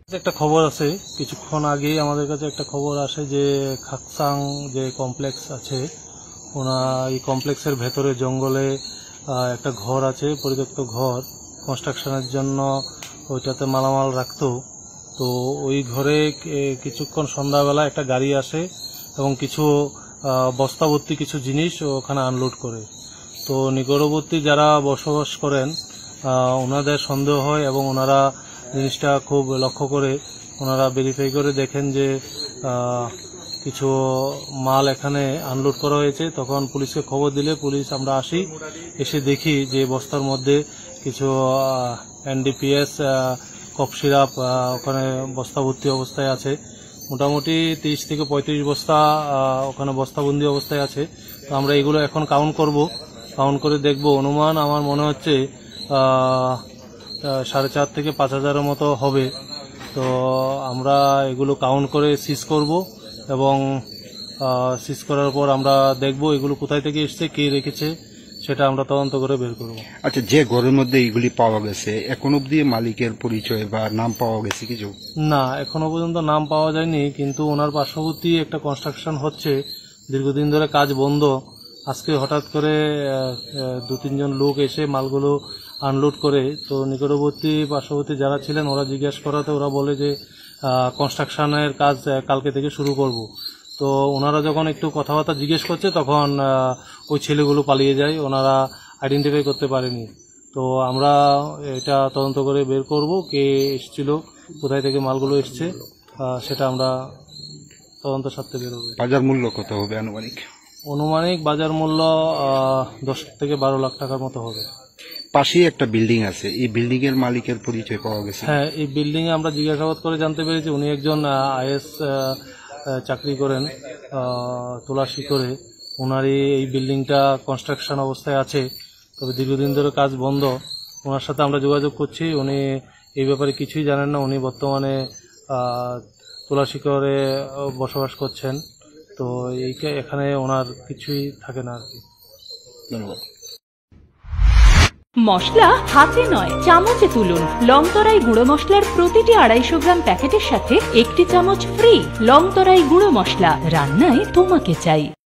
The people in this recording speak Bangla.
একটা খবর আছে, কিছুক্ষণ আগে আমাদের কাছে একটা খবর আসে যে খাকসাং যে কমপ্লেক্স আছে এই কমপ্লেক্সের ভেতরে জঙ্গলে একটা ঘর আছে, পরিত্যক্ত ঘর, কনস্ট্রাকশনের জন্য ওইটাতে মালামাল রাখতো। তো ওই ঘরে কিছুক্ষণ সন্ধ্যাবেলা একটা গাড়ি আসে এবং কিছু বস্তা ভর্তি কিছু জিনিস ওখানে আনলোড করে। তো নিকটবর্তী যারা বসবাস করেন ওনাদের সন্দেহ হয় এবং ওনারা জিনিসটা খুব লক্ষ্য করে ওনারা ভেরিফাই করে দেখেন যে কিছু মাল এখানে আনলোড করা হয়েছে। তখন পুলিশকে খবর দিলে পুলিশ আমরা আসি, এসে দেখি যে বস্তার মধ্যে কিছু এনডিপিএস কফ সিরাপ ওখানে বস্তা ভর্তি অবস্থায় আছে। মোটামুটি 30 থেকে 35 বস্তা ওখানে বস্তাবন্দি অবস্থায় আছে। তো আমরা এগুলো এখন কাউন্ট করে দেখব। অনুমান আমার মনে হচ্ছে 4.5 থেকে 5 হাজারের মতো হবে। তো আমরা এগুলো কাউন্ট করে সিজ করব এবং সিজ করার পর আমরা দেখব এগুলো কোথায় থেকে এসছে, কে রেখেছে, সেটা আমরা তদন্ত করে বের করব। আচ্ছা, যে ঘরের মধ্যে এগুলি পাওয়া গেছে এখন অব্দি মালিকের পরিচয় বা নাম পাওয়া গেছে কিছু? না, এখনো পর্যন্ত নাম পাওয়া যায়নি, কিন্তু ওনার পার্শ্ববর্তী একটা কনস্ট্রাকশন হচ্ছে, দীর্ঘদিন ধরে কাজ বন্ধ। আজকে হঠাৎ করে 2-3 জন লোক এসে মালগুলো আনলোড করে। তো নিকটবর্তী পার্শ্ববর্তী যারা ছিলেন ওরা জিজ্ঞাসা করাতে ওরা বলে যে কনস্ট্রাকশনের কাজ কালকে থেকে শুরু করব। তো ওনারা যখন একটু কথাবার্তা জিজ্ঞেস করছে তখন ওই ছেলেগুলো পালিয়ে যায়, ওনারা আইডেন্টিফাই করতে পারেনি। তো আমরা এটা তদন্ত করে বের করব কে এসেছিল, কোথায় থেকে মালগুলো এসছে, সেটা আমরা তদন্ত সাথে বেরোবে। বাজার মূল্য কত হবে অনুমানিক বাজার মূল্য 10 থেকে 12 লাখ টাকার মতো হবে। পাশেই একটা বিল্ডিং আছে, এই বিল্ডিং এর মালিকের পরিচয় পাওয়া গেছে? হ্যাঁ, এই বিল্ডিং এ আমরা জিজ্ঞাসাবাদ করে জানতে পেরেছি উনি একজন আইএস চাকরি করেন তুলাসী করে। ওনারই এই বিল্ডিংটা কনস্ট্রাকশন অবস্থায় আছে, তবে দীর্ঘদিন ধরে কাজ বন্ধ। ওনার সাথে আমরা যোগাযোগ করছি, উনি এই ব্যাপারে কিছুই জানেন না। উনি বর্তমানে তুলাসী করে বসবাস করছেন। তো এখানে ওনার কিছুই থাকে না আর কি। ধন্যবাদ। মশলা হাতে নয় চামচে তুলুন। লংতরাই গুঁড়ো মশলার প্রতিটি 250 গ্রাম প্যাকেটের সাথে 1 চামচ ফ্রি। লংতরাই গুঁড়ো মশলা, রান্নায় তোমাকে চাই।